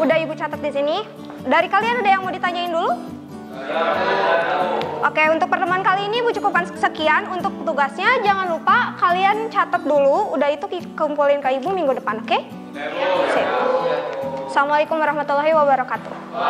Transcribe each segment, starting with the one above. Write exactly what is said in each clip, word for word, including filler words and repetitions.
Udah Ibu catat di sini. Dari kalian ada yang mau ditanyain dulu? Oke, untuk pertemuan kali ini Ibu cukupkan sekian. Untuk tugasnya jangan lupa kalian catat dulu. Udah itu kumpulin ke Ibu minggu depan, oke? Sip. Assalamualaikum warahmatullahi wabarakatuh.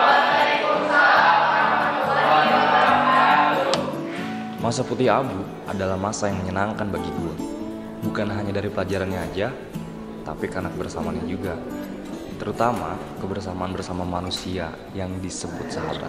Masa putih abu adalah masa yang menyenangkan bagi gue. Bukan hanya dari pelajarannya aja, tapi karena kebersamaannya juga. Terutama kebersamaan bersama manusia yang disebut sahabat.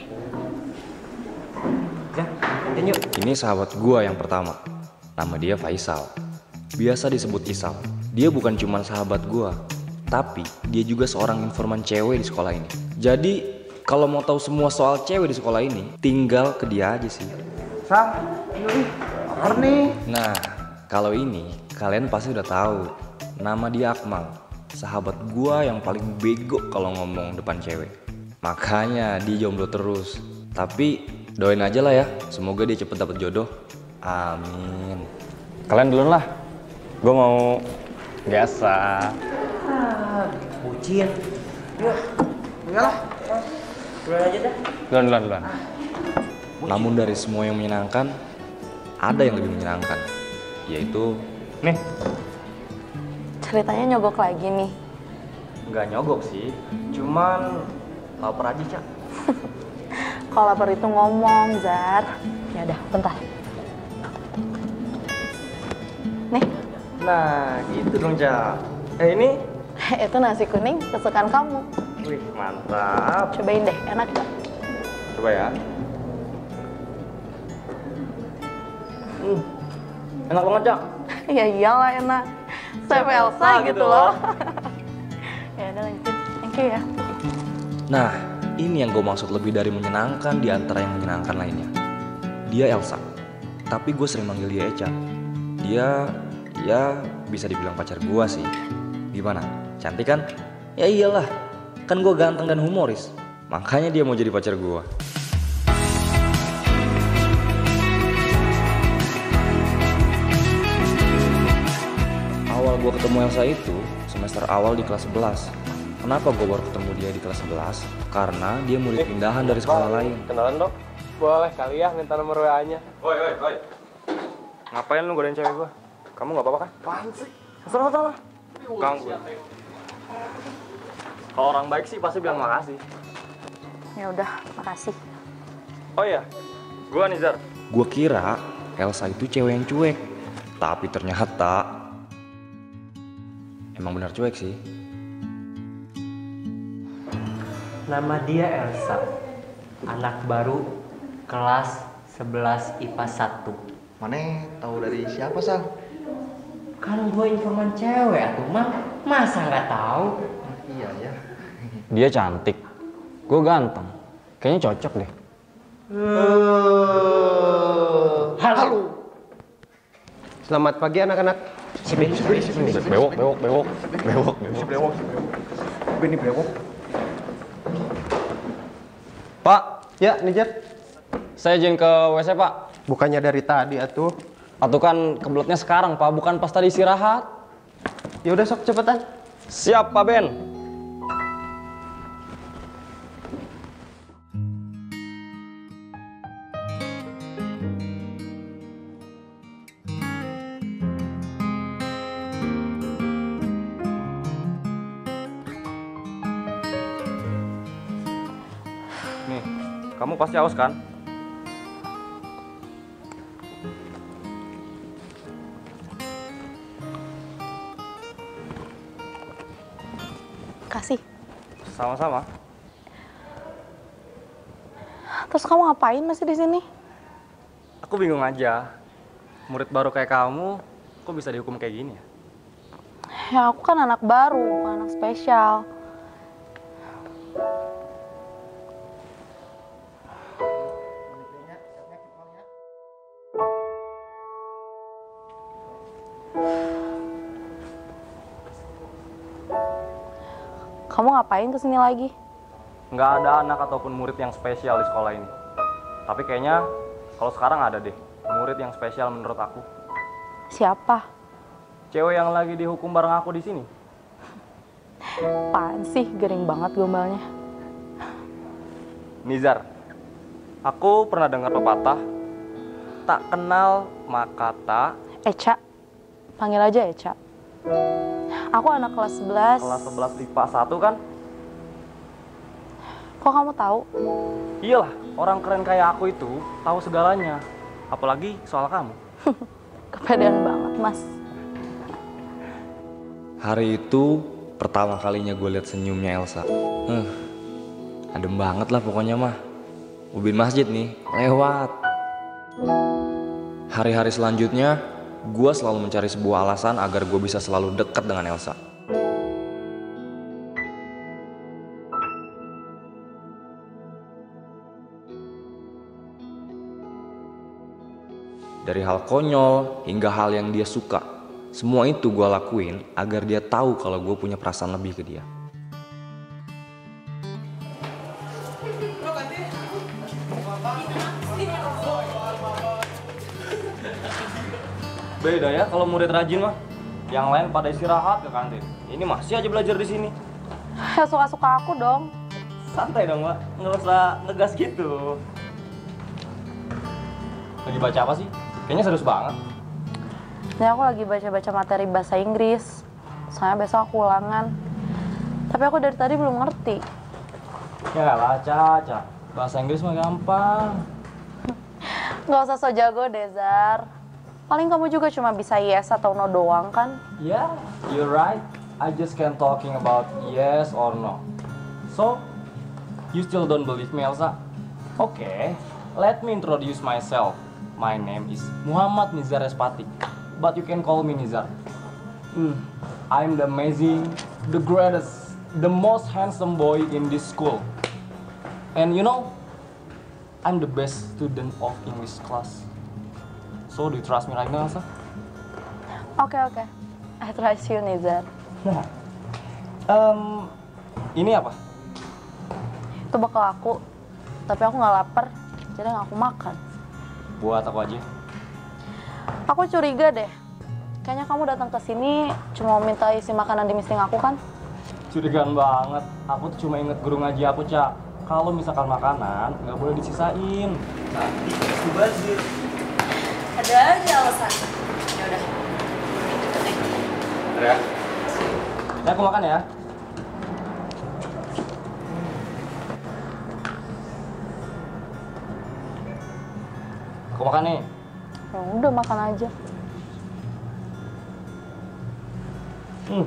Ya, lanjut. Ini sahabat gue yang pertama. Nama dia Faisal. Biasa disebut Isal. Dia bukan cuma sahabat gue, tapi dia juga seorang informan cewek di sekolah ini. Jadi kalau mau tahu semua soal cewek di sekolah ini, tinggal ke dia aja sih. Sal, ini lapar nih. Nah, kalau ini kalian pasti udah tahu. Nama dia Akmal, sahabat gua yang paling bego kalau ngomong depan cewek. Makanya dia jomblo terus. Tapi doain aja lah ya, semoga dia cepet dapet jodoh. Amin. Kalian duluan lah. Gue mau biasa. Ah, bucin. Yuk, iyalah. Duluan aja dah. Duluan, duluan, duluan. Namun dari semua yang menyenangkan, ada yang lebih menyenangkan, yaitu nih. Ceritanya nyogok lagi nih. nggak nyogok sih, cuman lapar aja, Cak. Kalau lapar itu ngomong, Zar. Ya udah, bentar. Nih. Nah, gitu dong, Cak. Eh, ini? Itu nasi kuning kesukaan kamu. Wih, mantap. Cobain deh, enak gak? Coba ya. Hmm, enak banget, Cak. Ya iyalah enak. Chef Elsa gitu loh. Ya udah lanjutin. Thank you ya. Nah, ini yang gue maksud lebih dari menyenangkan di antara yang menyenangkan lainnya. Dia Elsa, tapi gue sering manggil dia Eca. Dia, ya bisa dibilang pacar gue sih. Gimana? Cantik kan? Ya iyalah, kan gue ganteng dan humoris. Makanya dia mau jadi pacar gue. Awal gue ketemu Elsa itu semester awal di kelas sebelas. Kenapa gue baru ketemu dia di kelas sebelas? Karena dia murid pindahan dari sekolah lain. Kenalan dong? Boleh kali ya minta nomor W A-nya. Woi, woi, woi. Ngapain lu godain cewek gua? Kamu gak apa-apa kan? Apaan sih? Sana, sana. Ganggu. Kalau orang baik sih pasti bilang makasih. Ya udah, makasih. Oh iya, gua Nizar. Gue kira Elsa itu cewek yang cuek. Tapi ternyata emang benar cuek sih. Nama dia Elsa. Anak baru kelas sebelas I P A satu. Mana tahu dari siapa, Sal? Kan gue informan cewek atuh mah. Masa nggak tahu? Iya ya. Dia cantik. Gue ganteng. Kayaknya cocok deh. Uh, Halo. Selamat pagi anak-anak. Bewok, bewok, bewok. Bewok, bewok. Brewok. Ini brewok. Pak, ya Nijar. Saya izin ke W C, Pak. Bukannya dari tadi atuh. Atau kan kebeletnya sekarang, Pak. Bukan pas tadi istirahat. Ya udah sok cepetan. Siap, Pak Ben. Nih, kamu pasti haus kan? Kasih. Sama-sama. Terus kamu ngapain masih di sini? Aku bingung aja. Murid baru kayak kamu, kok bisa dihukum kayak gini ya? Ya aku kan anak baru, bukan anak spesial. Kamu ngapain kesini lagi? Nggak ada anak ataupun murid yang spesial di sekolah ini. Tapi kayaknya kalau sekarang ada deh murid yang spesial menurut aku. Siapa? Cewek yang lagi dihukum bareng aku di sini. Apaan sih, garing banget gombalnya. Nizar, aku pernah dengar pepatah, tak kenal maka tak. Eca, panggil aja Eca. Aku anak kelas sebelas. Kelas sebelas I P A satu kan? Kok kamu tahu? Iyalah, orang keren kayak aku itu tahu segalanya. Apalagi soal kamu. Kepedean banget, Mas. Hari itu pertama kalinya gue lihat senyumnya Elsa. Uh, adem banget lah pokoknya mah. Ubin masjid nih, lewat. Hari-hari selanjutnya, gue selalu mencari sebuah alasan agar gue bisa selalu dekat dengan Elsa. Dari hal konyol hingga hal yang dia suka, semua itu gue lakuin agar dia tahu kalau gue punya perasaan lebih ke dia. Beda ya kalau murid rajin mah. Yang lain pada istirahat ke kantin. Ini masih aja belajar di sini. Ya suka-suka aku dong. Santai dong, Mbak. Nggak usah ngegas gitu. Lagi baca apa sih? Kayaknya serius banget. Ini aku lagi baca-baca materi bahasa Inggris. Soalnya besok aku ulangan. Tapi aku dari tadi belum ngerti. Ya lah, Caca. Bahasa Inggris mah gampang. Nggak usah so jago deh, Zar. Paling kamu juga cuma bisa yes atau no doang kan? Yeah, you're right. I just can't talking about yes or no. So, you still don't believe me, Elsa? Okay, let me introduce myself. My name is Muhammad Nizar Espati, but you can call me Nizar. Hmm, I'm the amazing, the greatest, the most handsome boy in this school. And you know, I'm the best student of English class. So, do you trust me right now, Elsa? Oke, oke. I trust you, Nizar. Nah, um, ini apa? Itu bekal aku. Tapi aku nggak lapar, jadi nggak aku makan. Buat aku aja. Aku curiga deh. Kayaknya kamu datang ke sini cuma mau minta isi makanan di misting aku kan? Curigaan banget. Aku tuh cuma inget guru ngaji aku, Cak. Kalau misalkan makanan, nggak boleh disisain. Nanti mubazir. Ada aja alasan. Ya udah. Ada ya? Ya, aku makan ya. Aku makan nih. Ya udah makan aja. Hmm.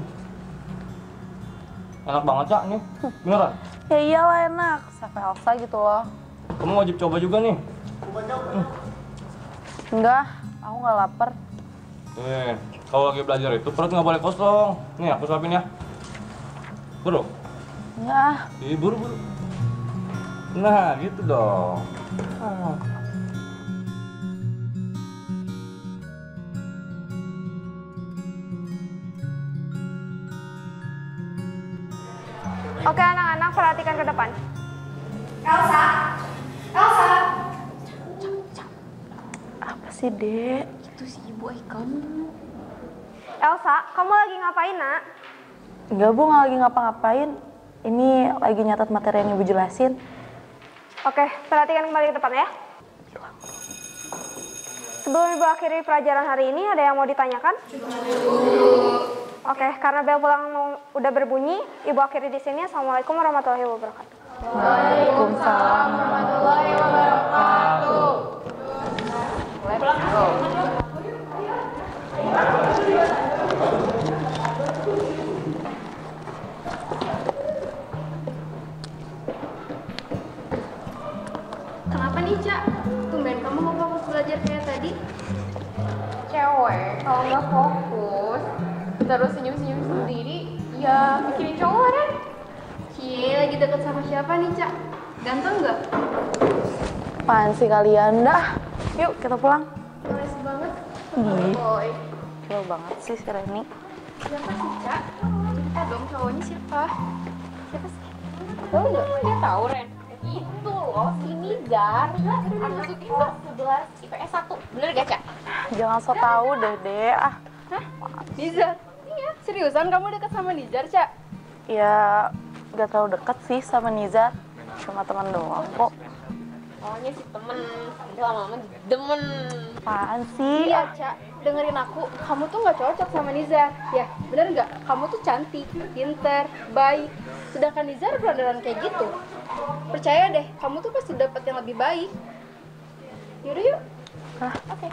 Enak banget, Cak, nih. Beneran? Ya iyalah enak. Sampai Elsa gitu loh. Kamu wajib coba juga nih. Hmm. Enggak, aku nggak lapar. Nih, kalau lagi belajar itu perut nggak boleh kosong. Nih, aku suapin ya. Buru. Ya, Ih, buru, buru. Nah, gitu dong. Ah. Oke anak-anak, perhatikan ke depan. Elsa, Elsa. apa sih, Dek? Itu si ibu eh kamu. Elsa, kamu lagi ngapain, nak? Enggak, Bu, nggak lagi ngapa-ngapain. Ini lagi nyatat materi yang Ibu jelasin. Oke, perhatikan kembali ke depan ya. Sebelum Ibu akhiri pelajaran hari ini, ada yang mau ditanyakan? Oke, karena bel pulang mau udah berbunyi, Ibu akhiri di sini. Assalamualaikum warahmatullahi wabarakatuh. Waalaikumsalam warahmatullahi wabarakatuh. Kenapa nih, Cak? Tumben kamu mau fokus belajar kayak tadi? Cewek, kalau nggak fokus, terus senyum-senyum sendiri, ya mikirin cowok kan? Cie, lagi deket sama siapa nih, Cak? Ganteng nggak? Apaan sih kalian? Dah, yuk kita pulang. Nice banget. Ih, Boy. kilo banget sih si Reni. Siapa sih, Cak? Cerita dong cowoknya siapa? Siapa sih? Tahu nggak? Dia tahu, Ren. Itu loh, si Nizar. Anak kelas sebelas I P S satu. Bener gak, Cak? Jangan so tau deh, Dek. Ah, Hah? Nizar? Iya, seriusan kamu deket sama Nizar, Cak? Ya gak terlalu dekat sih sama Nizar. Cuma teman doang kok. Awalnya sih temen, nanti lama-lama demen. Apaan sih? Iya, Ca, dengerin aku. Kamu tuh nggak cocok sama Nizar. Ya, bener nggak? Kamu tuh cantik, pinter, baik. Sedangkan Nizar berandalan kayak gitu. Percaya deh, kamu tuh pasti dapat yang lebih baik. Yaudah yuk. Hah? Oke.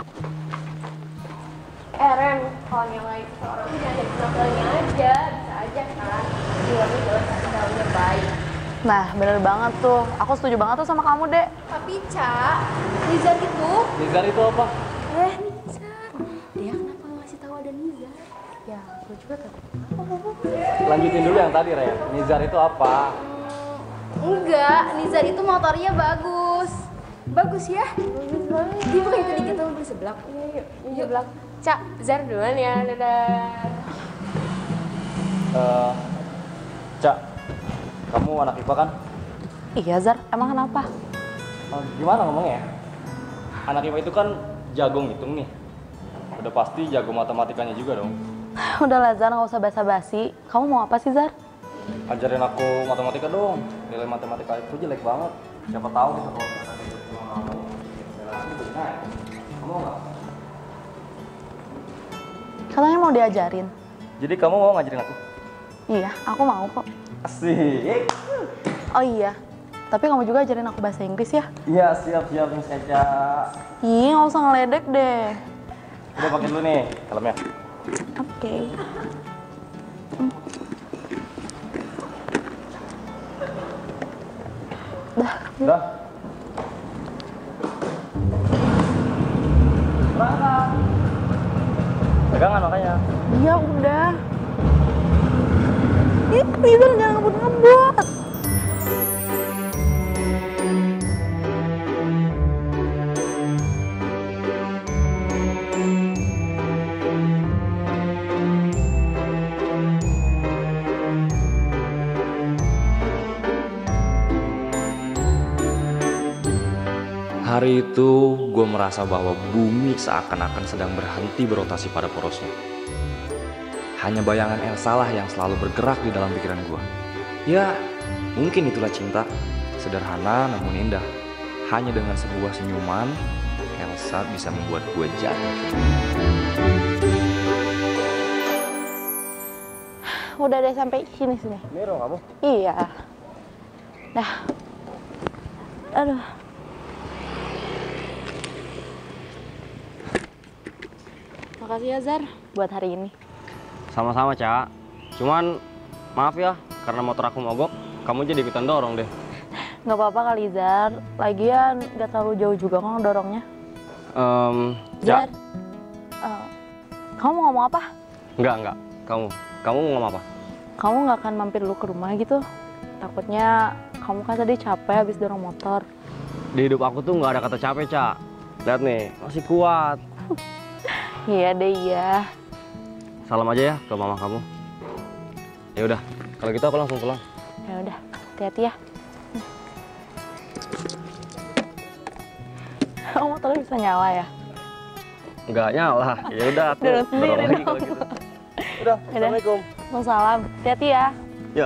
Eh, Ren, kalau nyalain seorang tuh jangan dari penampilannya aja. Bisa aja kan. Luarnya jelas, tapi dalamnya baik. Nah, bener banget tuh. Aku setuju banget tuh sama kamu, Dek. Tapi, Ca, Nizar itu... Nizar itu apa? Eh, Nizar. Dia kenapa ngasih tahu ada Nizar? Ya, aku juga tuh. Lanjutin dulu yang tadi, Ren. Nizar itu apa? Enggak, Nizar itu motornya bagus. Bagus ya? Bagus banget. Dia bukan tadi kita beli seblak. Iya, yuk. Yuk, seblak. Cak, Zar duluan ya. Dadah. Eh, Cak, kamu anak I P A kan? Iya, Zar. Emang kenapa? Oh, gimana ngomongnya? Anak I P A itu kan jago ngitung nih. Udah pasti jago matematikanya juga dong. Udahlah, Zar. Nggak usah basa-basi. Kamu mau apa sih, Zar? Ajarin aku matematika dong. Nilai matematika itu jelek banget. Siapa tahu kita kalau kita kamu. Kamu mau nggak? Katanya mau diajarin. Jadi kamu mau ngajarin aku? Iya, aku mau kok. Asik. Oh iya, tapi kamu juga ajarin aku bahasa Inggris ya? Iya, siap-siap Miss Eca. Ih, nggak usah ngeledek deh. Udah pakai dulu nih helmnya. Oke. Dah. Udah. Berangkat. Pegangan makanya. Iya, udah. Ih, Nizar jangan ngebut-ngebut. Hari itu gue merasa bahwa bumi seakan-akan sedang berhenti berotasi pada porosnya. Hanya bayangan Elsa lah yang selalu bergerak di dalam pikiran gue. Ya, mungkin itulah cinta. Sederhana namun indah. Hanya dengan sebuah senyuman, Elsa bisa membuat gue jatuh. Udah deh sampai sini sini. Ini dong kamu? Iya. Dah. Aduh. Makasih ya, Zar, buat hari ini. Sama-sama, Ca. Cuman maaf ya, karena motor aku mogok, kamu jadi ikutan dorong deh. Nggak apa-apa kali, Zar. Lagian nggak terlalu jauh juga kok dorongnya. Um, Zar, uh, kamu mau ngomong apa? Enggak, enggak. Kamu, kamu mau ngomong apa? Kamu nggak akan mampir dulu ke rumah gitu? Takutnya kamu kan tadi capek habis dorong motor. Di hidup aku tuh nggak ada kata capek, Ca. Lihat nih, masih kuat. Iya deh, iya. Salam aja ya ke mama kamu. Ya udah, kalau gitu aku langsung pulang. Ya udah, hati-hati ya. Oh, motornya bisa nyala ya? Nggak nyala. Ya udah, aku Dorong sendiri dorong lagi dong. kalau gitu. Udah, assalamualaikum. Waalaikumsalam. Hati-hati ya. Ya.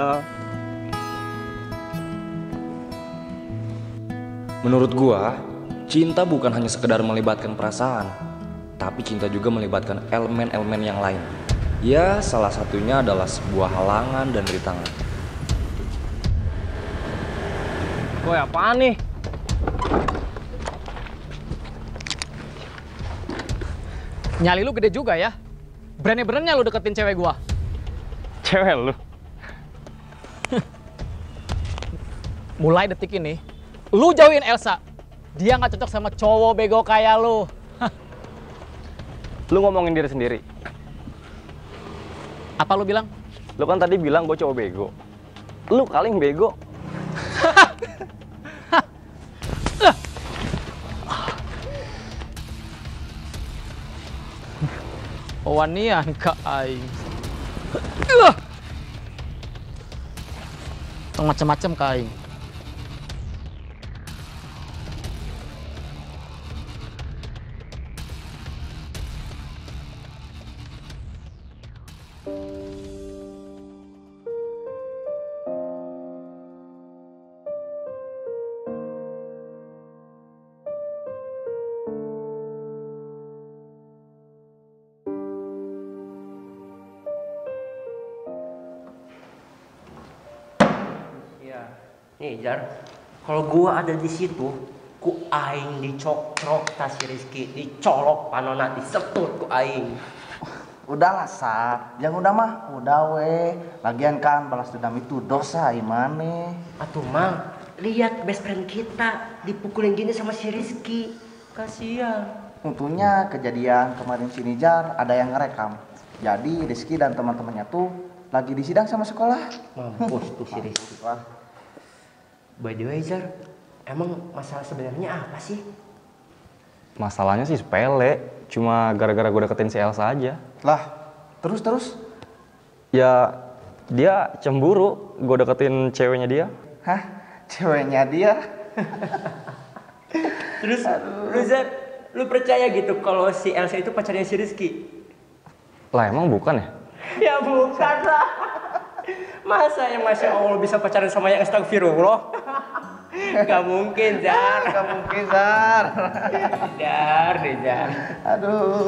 Menurut gua, cinta bukan hanya sekedar melibatkan perasaan, tapi cinta juga melibatkan elemen-elemen yang lain. Ya, salah satunya adalah sebuah halangan dan rintangan. Woi, apaan nih? Nyali lu gede juga ya. Berani-beraninya lu deketin cewek gua. Cewek lu? Mulai detik ini, lu jauhin Elsa. Dia nggak cocok sama cowok bego kayak lu. Lu ngomongin diri sendiri. Apa lu bilang? Lu kan tadi bilang gue cowok bego. Lu kali yang bego. Wanian ka aing. Macem-macem ka aing. Nih Jar, kalau gua ada di situ, ku aing dicocrok tas si Rizky, dicolok panona, disetut ku aing. Udahlah Sa, yang udah mah udah we. Lagian kan balas dendam itu dosa imane. Atuh Mang, lihat best friend kita dipukulin gini sama si Rizky. Kasihan. Untungnya kejadian kemarin si Nijar ada yang ngerekam. Jadi Rizky dan teman-temannya tuh lagi disidang sama sekolah. Mampus tuh si Rizky. By the way Jar, emang masalah sebenarnya apa sih? Masalahnya sih sepele, cuma gara-gara gue deketin si Elsa aja. Lah, terus-terus? Ya, dia cemburu gue deketin ceweknya dia. Hah? Ceweknya dia? Terus, lu Zat, lu percaya gitu kalau si Elsa itu pacarnya si Rizky? Lah emang bukan ya? Ya bukan lah. Masa yang Masya Allah bisa pacaran sama yang astagfirullah? Gak mungkin, Zar. Gak mungkin, Zar. Jar, deh, Jar. Aduh.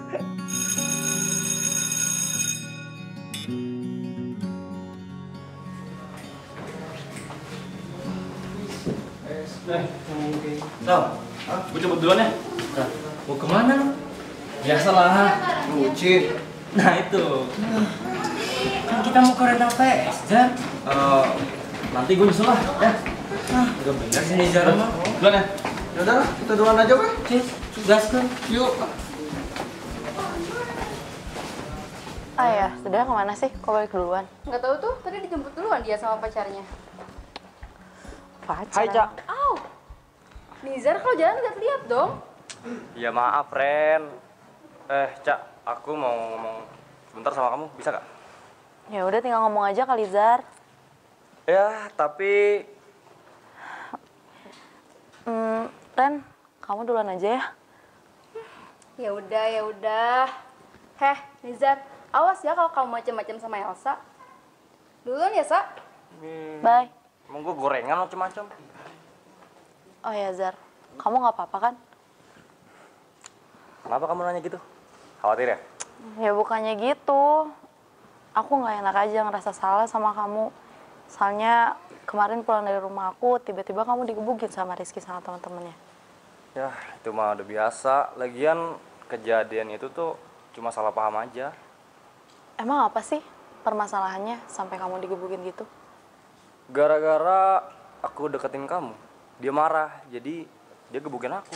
Sal, gue cabut duluan ya. Nah, mau kemana lu? Biasalah. Bucin. Nah itu. Kan kita mau ke rental P S, Jar. Uh, nanti gue nyusul lah. Ya. Ah, gak bener sih nih Jar mah. Duluan ya. Yaudah lah, kita duluan aja weh. Cis, gas kan. Yuk. Ayah, sudah kemana sih? Kok balik duluan? Nggak tahu tuh, tadi dijemput duluan dia sama pacarnya. Pacar? Hai, Cak. Aw, Nizar kalau jalan nggak lihat dong. Ya maaf, Ren. Eh, Cak, aku mau ngomong sebentar sama kamu, bisa gak? Ya udah tinggal ngomong aja kali, Zar. Ya, tapi... Hmm, Ren, kamu duluan aja ya. Ya udah, ya udah. Heh, Nizar, awas ya kalau kamu macam-macam sama Elsa. Duluan ya, Sa. Bye. Emang gue gorengan macem-macem. Oh ya, Zar. Kamu nggak apa-apa kan? Kenapa kamu nanya gitu? Khawatir ya? Ya bukannya gitu. Aku nggak enak aja ngerasa salah sama kamu. Soalnya kemarin pulang dari rumah aku, tiba-tiba kamu digebukin sama Rizky sama teman-temannya. Ya, itu mah udah biasa. Lagian kejadian itu tuh cuma salah paham aja. Emang apa sih permasalahannya sampai kamu digebukin gitu? Gara-gara aku deketin kamu, dia marah. Jadi dia gebukin aku.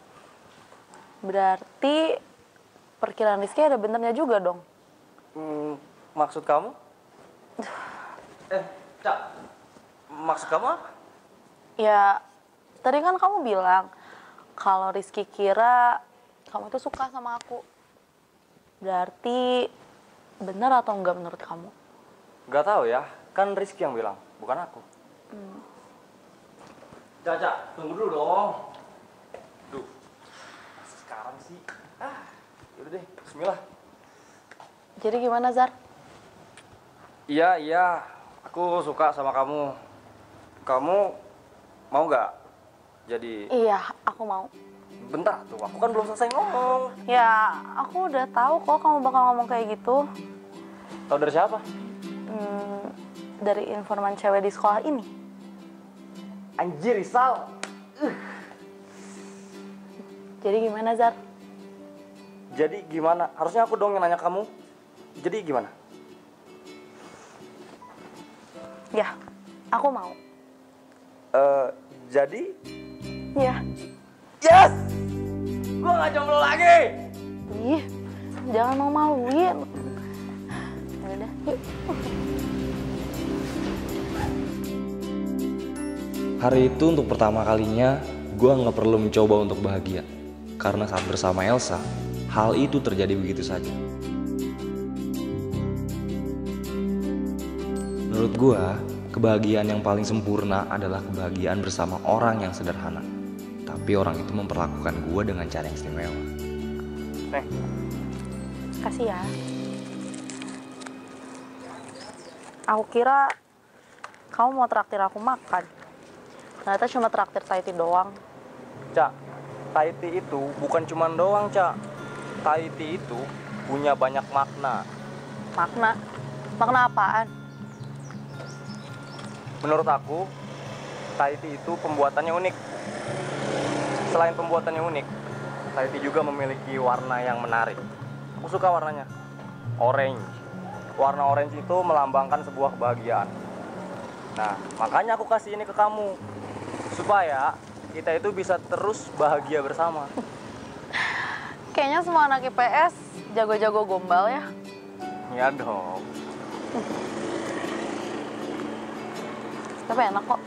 Berarti perkiraan Rizky ada benernya juga dong? Hmm, maksud kamu? Eh, Cak, maksud kamu apa? Ya, tadi kan kamu bilang kalau Rizky kira kamu tuh suka sama aku. Berarti benar atau enggak menurut kamu? Gak tahu ya, kan Rizky yang bilang, bukan aku. Hmm. Cak, Cak, tunggu dulu dong. Duh, sekarang sih. Ah, yaudah deh, bismillah. Jadi gimana, Zar? Iya, iya, aku suka sama kamu. Kamu mau gak jadi... Iya, aku mau. Bentar tuh, aku kan belum selesai ngomong. Ya, aku udah tahu kok kamu bakal ngomong kayak gitu. Tahu dari siapa? Hmm, dari informan cewek di sekolah ini. Anjir, Rizal. Uh. Jadi gimana, Zar? Jadi gimana? Harusnya aku dong yang nanya kamu. Jadi gimana? Ya, aku mau. Eh, uh, jadi? Ya. Yes! Gue gak jomblo lagi! Ih, jangan mau maluin. Ya udah, yuk. Hari itu untuk pertama kalinya, gue gak perlu mencoba untuk bahagia. Karena saat bersama Elsa, hal itu terjadi begitu saja. Menurut gue, kebahagiaan yang paling sempurna adalah kebahagiaan bersama orang yang sederhana. Tapi orang itu memperlakukan gue dengan cara yang istimewa. Nih. Kasih ya. Aku kira kamu mau traktir aku makan. Ternyata cuma traktir Thai tea doang. Cak, Thai tea itu bukan cuma doang, Cak. Thai tea itu punya banyak makna. Makna? Makna apaan? Menurut aku, Thai tea itu pembuatannya unik. Selain pembuatannya unik, Thai tea juga memiliki warna yang menarik. Aku suka warnanya, orange. Warna orange itu melambangkan sebuah kebahagiaan. Nah, makanya aku kasih ini ke kamu, supaya kita itu bisa terus bahagia bersama. Kayaknya semua anak I P S jago-jago gombal ya. Ya dong. Tapi enak kok.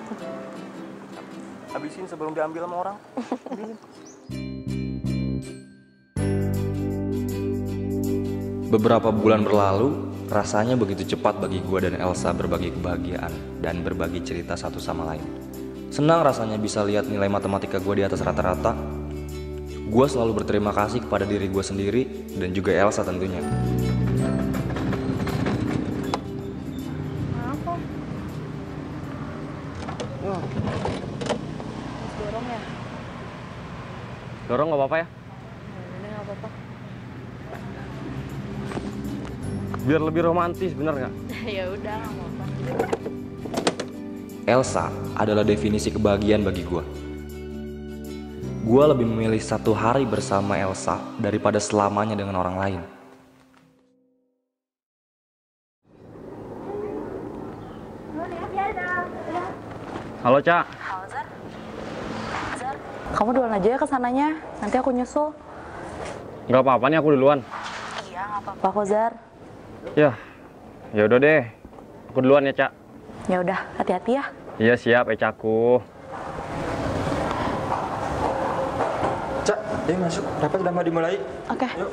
Habisin sebelum diambil sama orang. Habisin. Beberapa bulan berlalu, rasanya begitu cepat bagi gue dan Elsa berbagi kebahagiaan dan berbagi cerita satu sama lain. Senang rasanya bisa lihat nilai matematika gue di atas rata-rata. Gue selalu berterima kasih kepada diri gue sendiri dan juga Elsa tentunya. Apa? Hmm. Dorong ya? Dorong nggak apa-apa ya? Ini nggak apa-apa. Biar lebih romantis, bener nggak? Ya udah, nggak apa-apa. Elsa adalah definisi kebahagiaan bagi gue. Gue lebih memilih satu hari bersama Elsa daripada selamanya dengan orang lain. Halo, Ca. Halo, Zar. Zar, kamu duluan aja ya ke sananya. Nanti aku nyusul. Nggak apa-apa nih, aku duluan. Iya, nggak apa-apa kok, Zar. Ya, ya udah deh. Aku duluan ya, Ca. Ya udah, hati-hati ya. Iya, siap, Ecaku. Cak, dia masuk. Rapat udah mau dimulai. Oke. Yuk.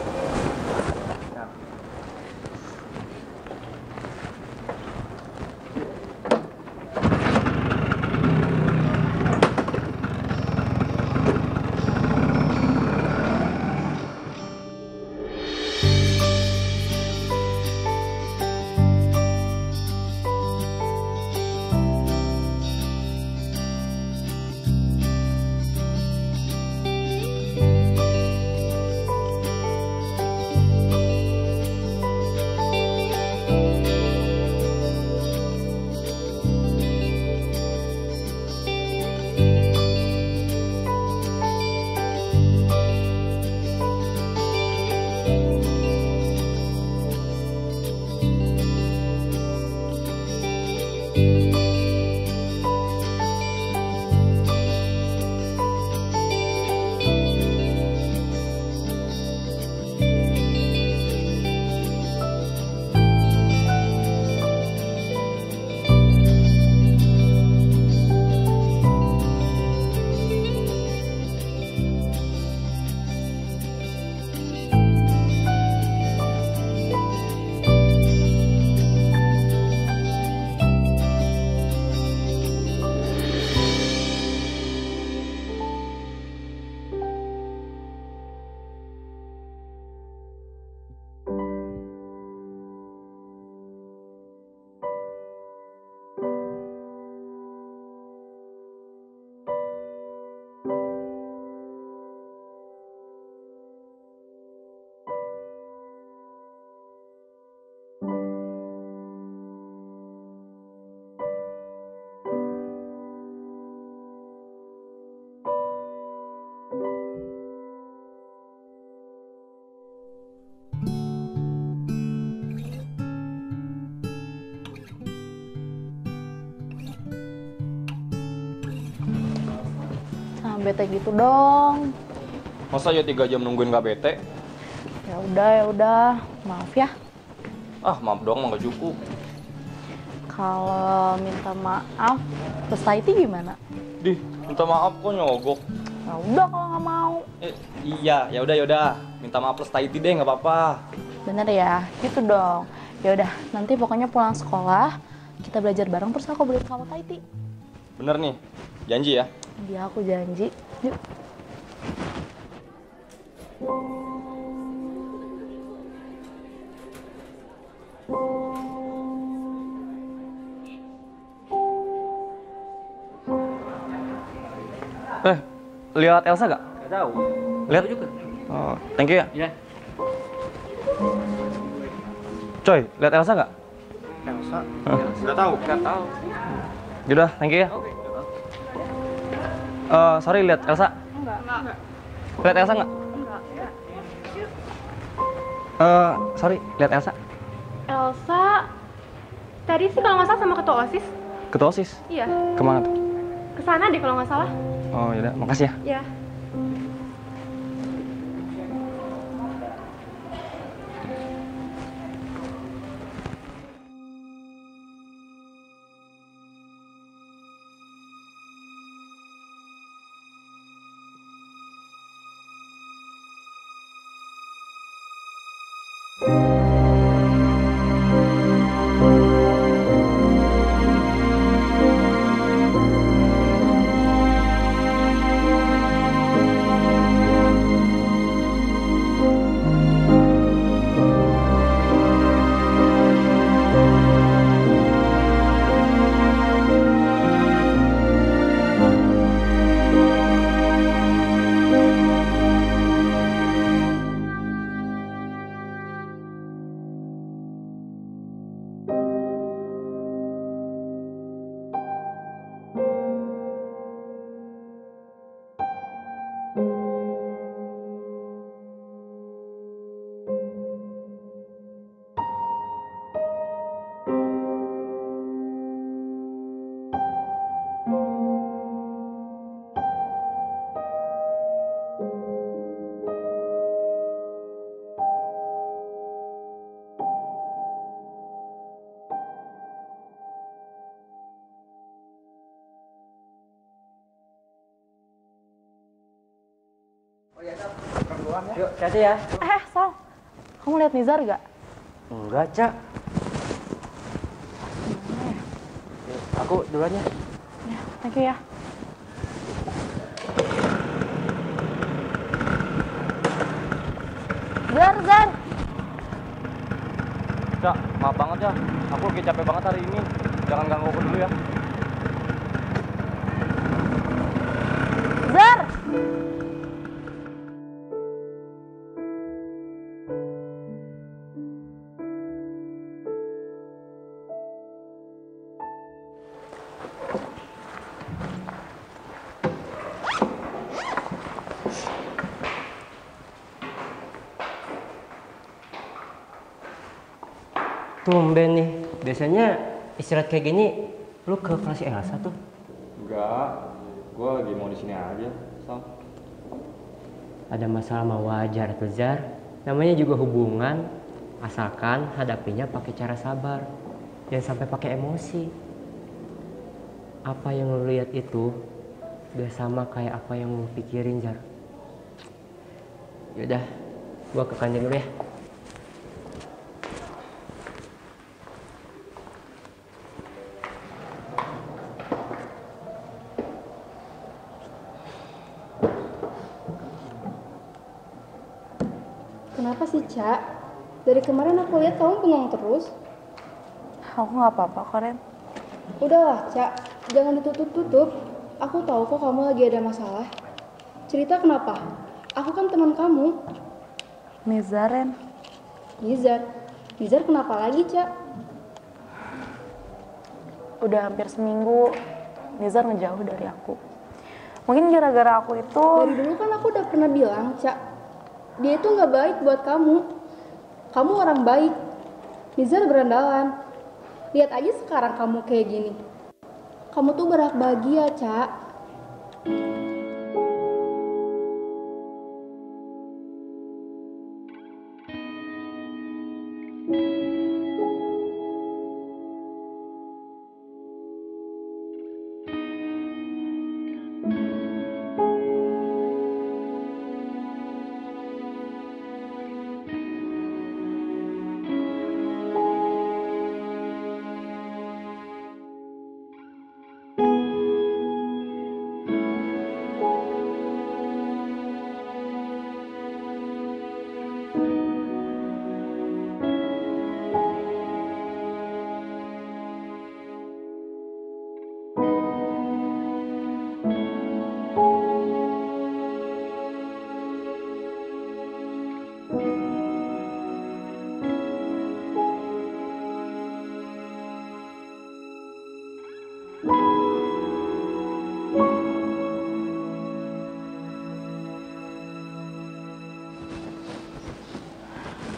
Bete gitu dong. Masa ya tiga jam nungguin gak bete? Ya udah, ya udah. Maaf ya. Ah, maaf doang mah gak cukup. Kalau minta maaf, terus Thai tea gimana? Dih, minta maaf kok nyogok. Ya udah kalau nggak mau. Eh, iya, ya udah ya udah. Minta maaf plus Thai tea deh, nggak apa-apa. Bener ya, gitu dong. Ya udah, nanti pokoknya pulang sekolah kita belajar bareng terus aku beliin kamu Thai tea. Bener nih, janji ya. Dia aku janji. Yuk. Eh, lihat Elsa gak? Gak tahu. Lihat juga. Oh, thank you ya. Iya. Coy, lihat Elsa gak? Elsa? Huh? Gak tahu. Gak tahu. Yaudah, thank you ya. Oke. Eh, sorry, lihat Elsa. Enggak. Enggak. Lihat Elsa nggak? Enggak. Eh, sorry, lihat Elsa. Elsa tadi sih kalau nggak salah sama ketua OSIS. Ketua OSIS? Iya. Kemana tuh? Kesana deh kalau nggak salah. Oh, yaudah, makasih ya. Iya. Yuk, hati ya. Eh, Sal. Kamu lihat Nizar gak? Enggak, Cak. Yuk, aku duluan ya. Ya, thank you ya. Zar, Zar. Cak, maaf banget ya. Aku lagi capek banget hari ini. Jangan ganggu aku dulu ya. Zar. Tumben nih. Biasanya istirahat kayak gini, lu ke kelas Elsa tuh. Enggak, gue lagi mau di sini aja, Sal. Ada masalah mah wajar tuh, Zar. Namanya juga hubungan, asalkan hadapinya pakai cara sabar. Jangan sampai pakai emosi. Apa yang lu lihat itu gak sama kayak apa yang lu pikirin, Zar. Yaudah, gua ke kantin dulu ya. Kenapa sih, Cak? Dari kemarin aku lihat kamu bengong terus. Aku nggak apa-apa kok, Ren. Udahlah, Cak. Jangan ditutup-tutup. Aku tahu kok kamu lagi ada masalah. Cerita kenapa? Aku kan teman kamu. Nizar, Ren. Nizar? Nizar kenapa lagi, Cak? Udah hampir seminggu, Nizar ngejauh dari aku. Mungkin gara-gara aku itu... Dari dulu kan aku udah pernah bilang, Cak. Dia itu nggak baik buat kamu. Kamu orang baik. Nizar berandalan. Lihat aja sekarang kamu kayak gini. Kamu tuh berhak bahagia, Cak.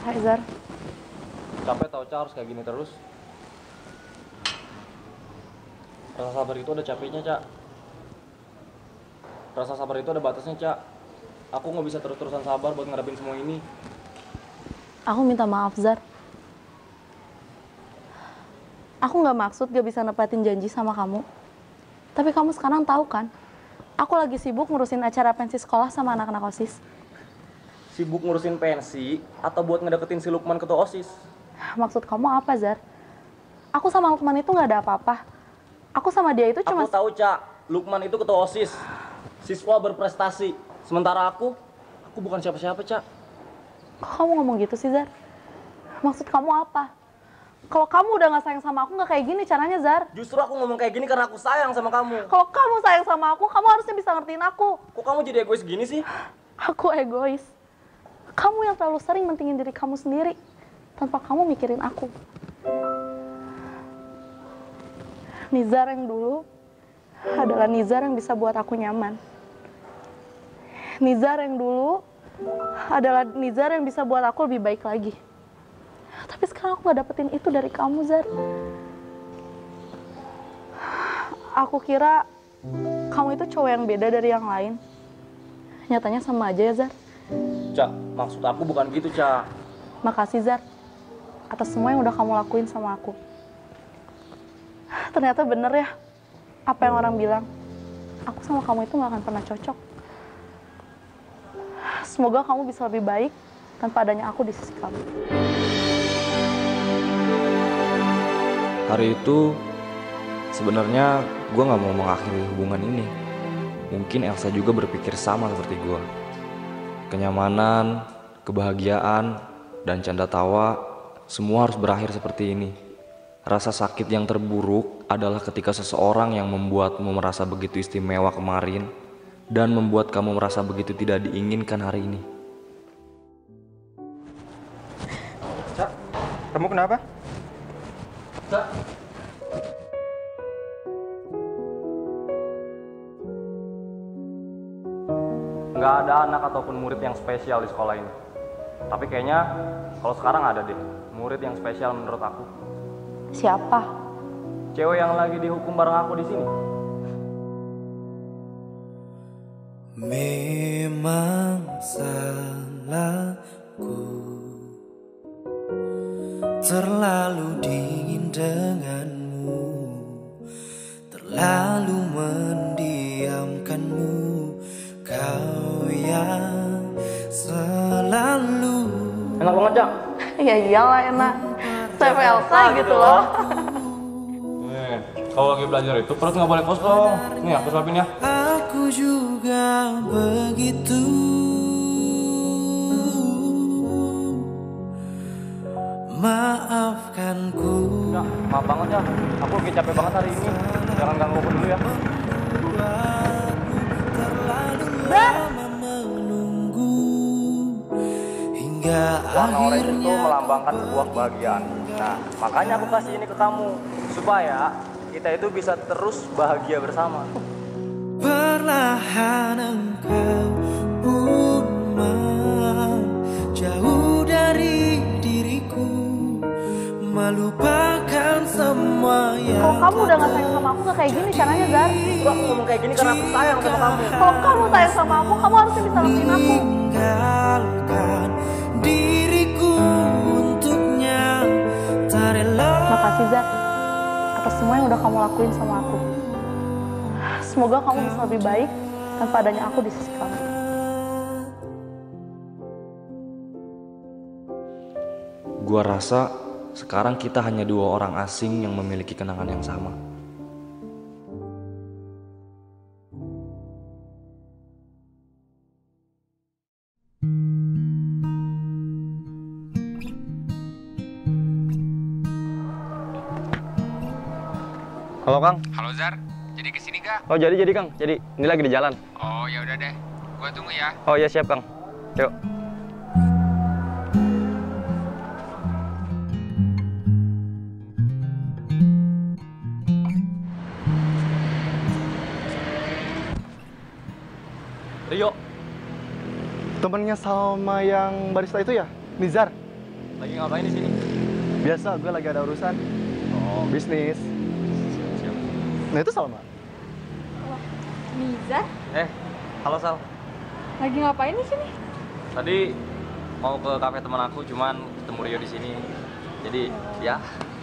selesai, Zar. Capek tau, Ca, harus kayak gini terus. Rasa sabar itu ada capeknya, Ca. Rasa sabar itu ada batasnya, Ca. Aku nggak bisa terus-terusan sabar buat ngadepin semua ini. Aku minta maaf, Zar. Aku nggak maksud gak bisa nepatin janji sama kamu. Tapi kamu sekarang tahu kan, aku lagi sibuk ngurusin acara pensi sekolah sama anak-anak OSIS. Sibuk ngurusin pensi atau buat ngedeketin si Lukman ketua OSIS? Maksud kamu apa, Zar? Aku sama Lukman itu nggak ada apa-apa. Aku sama dia itu cuma... Aku tahu, Ca. Lukman itu ketua OSIS. Siswa berprestasi. Sementara aku, aku bukan siapa-siapa, Ca. Kok kamu ngomong gitu sih, Zar? Maksud kamu apa? Kalau kamu udah gak sayang sama aku, gak kayak gini caranya, Zar. Justru aku ngomong kayak gini karena aku sayang sama kamu. Kalau kamu sayang sama aku, kamu harusnya bisa ngertiin aku. Kok kamu jadi egois gini sih? Aku egois. Kamu yang terlalu sering mentingin diri kamu sendiri, tanpa kamu mikirin aku. Nizar yang dulu adalah Nizar yang bisa buat aku nyaman. Nizar yang dulu adalah Nizar yang bisa buat aku lebih baik lagi. Tapi sekarang aku gak dapetin itu dari kamu, Zar. Aku kira kamu itu cowok yang beda dari yang lain. Nyatanya sama aja ya, Zar. Ca, maksud aku bukan gitu, Ca. Makasih, Zar, atas semua yang udah kamu lakuin sama aku. Ternyata bener ya, apa yang orang bilang. Aku sama kamu itu gak akan pernah cocok. Semoga kamu bisa lebih baik tanpa adanya aku di sisi kamu. Hari itu sebenarnya gue nggak mau mengakhiri hubungan ini. Mungkin Elsa juga berpikir sama seperti gue. Kenyamanan, kebahagiaan, dan canda tawa semua harus berakhir seperti ini. Rasa sakit yang terburuk adalah ketika seseorang yang membuatmu merasa begitu istimewa kemarin dan membuat kamu merasa begitu tidak diinginkan hari ini. Cak, kamu kenapa? Cak. Nggak ada anak ataupun murid yang spesial di sekolah ini. Tapi kayaknya kalau sekarang ada deh murid yang spesial menurut aku. Siapa? Cewek yang lagi dihukum bareng aku di sini. Memang salahku, terlalu dingin denganmu, terlalu mendiamkanmu. Kau yang selalu. Enak banget, Cak. Ya iyalah enak. Saya Elsa gitu loh. Nih, kalau lagi belajar itu perut nggak boleh kosong. Nih aku suapin ya. Aku juga begitu. Maafkanku. Ya, maaf banget ya. Aku lagi capek banget hari ini. Jangan ganggu aku dulu ya. Warna oranye itu melambangkan sebuah kebahagiaan. Nah, makanya aku kasih ini ke kamu supaya kita itu bisa terus bahagia bersama. Perlahan engkau pun jauh dari diriku, melupakan semua yang. Kalau kamu udah gak sayang sama aku, gak kayak gini caranya, Zar. Aku ngomong kayak gini karena aku sayang sama kamu. Kalau kamu sayang sama aku, kamu harusnya bisa lepasin aku. Tinggalkan diriku untuknya, tak rela. Makasih, Zar, atas semua yang udah kamu lakuin sama aku. Semoga kamu bisa lebih baik tanpa adanya aku di sisi kamu. Gua rasa sekarang kita hanya dua orang asing yang memiliki kenangan yang sama. Halo Kang. Halo Zar, jadi kesini kak? Oh jadi jadi Kang, jadi ini lagi di jalan. Oh ya udah deh, gua tunggu ya. Oh ya siap Kang, yuk. Rio, temennya sama yang barista itu ya, Nizar. Lagi ngapain di sini? Biasa, gue lagi ada urusan. Oh, bisnis. Siap. Nah itu Salma. Nizar, Eh, halo Sal. lagi ngapain di sini? Tadi mau ke kafe teman aku, cuman ketemu Rio di sini. Jadi, ya.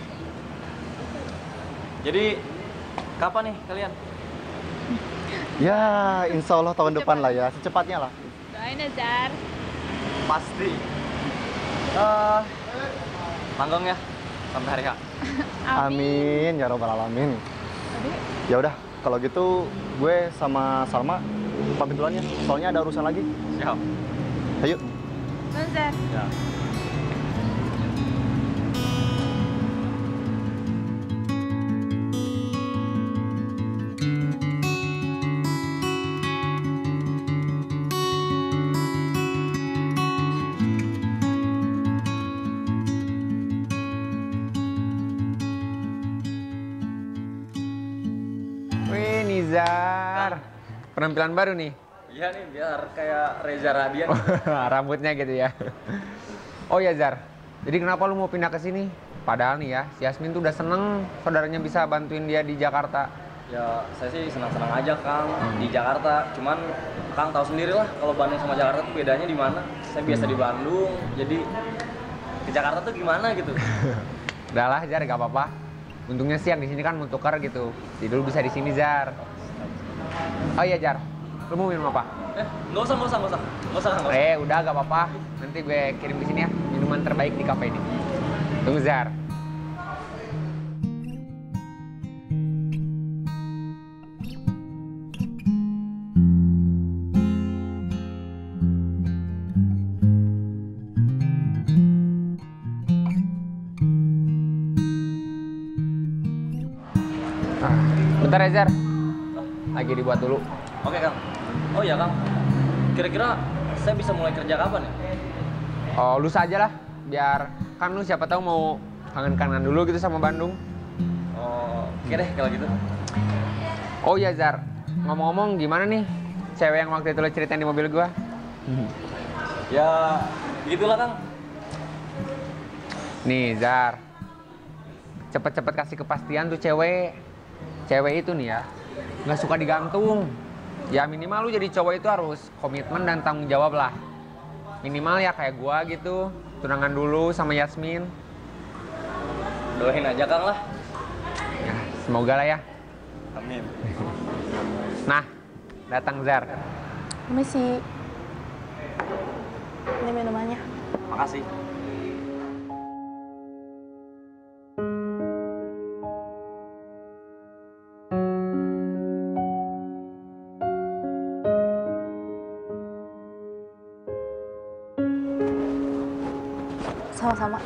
Jadi, kapan nih kalian? Ya, insya Allah tahun depan lah ya, secepatnya lah. Doain Nizar. Pasti. Uh, Tanggung ya, sampai hari H. Amin, ya robbal alamin. Ya udah, kalau gitu gue sama Salma pamit duluan ya, soalnya ada urusan lagi. Siap. Ayo. Nizar. Ya. Wih, Nizar. Penampilan baru nih. Iya nih, biar kayak Reza Radian. Rambutnya gitu ya. Oh ya, Zar. Jadi kenapa lu mau pindah ke sini? Padahal nih ya, si Yasmin tuh udah seneng saudaranya bisa bantuin dia di Jakarta. Ya, saya sih senang-senang aja, Kang, di Jakarta. Cuman Kang tahu sendiri lah kalau Bandung sama Jakarta tuh bedanya di mana. Saya biasa di Bandung, jadi ke Jakarta tuh gimana gitu. Udah lah, Zar, gak apa-apa. Untungnya sih yang di sini kan mau tukar gitu. Jadi dulu bisa di sini, Zar. Oh iya, Jar. Lu mau minum apa? Eh, nggak usah, nggak usah, nggak usah, nggak usah, nggak usah. Eh, udah gak apa-apa. Nanti gue kirim di sini ya minuman terbaik di kafe ini. Tunggu, Zar. Bentar ya, Zar. Lagi dibuat dulu. Oke, Kang. Oh iya, Kang. Kira-kira saya bisa mulai kerja kapan ya? Oh, lu saja lah. Biar kan lu siapa tahu mau kangen-kangen dulu gitu sama Bandung. Oh, oke deh kalau gitu. Oh iya, Zar. Ngomong-ngomong gimana nih cewek yang waktu itu lo ceritain di mobil gua? Ya, gitulah, Kang. Nih, Zar. Cepet-cepet kasih kepastian tuh cewek. Cewek itu nih ya, nggak suka digantung. Ya minimal lu jadi cowok itu harus komitmen dan tanggung jawab lah. Minimal ya kayak gua gitu, tunangan dulu sama Yasmin. Doain aja, Kang lah. Ya, semoga lah ya. Amin. Nah, datang Zar. Permisi. Ini minumannya. Makasih. Sama-sama.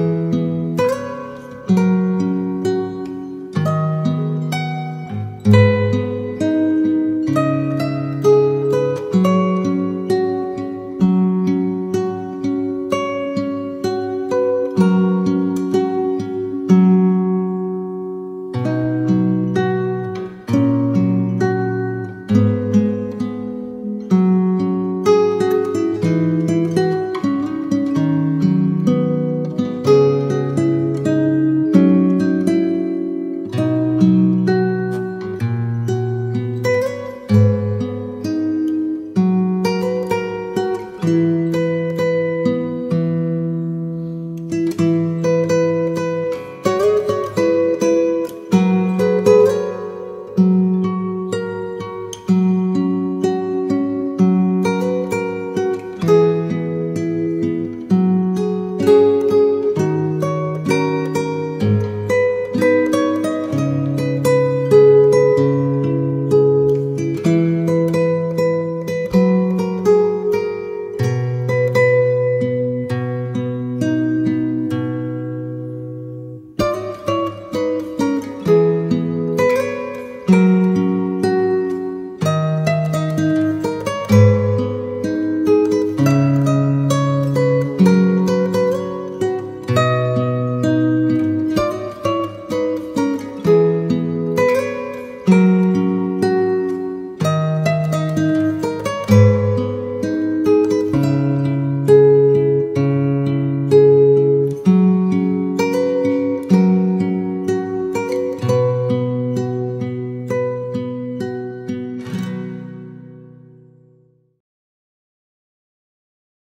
Thank you.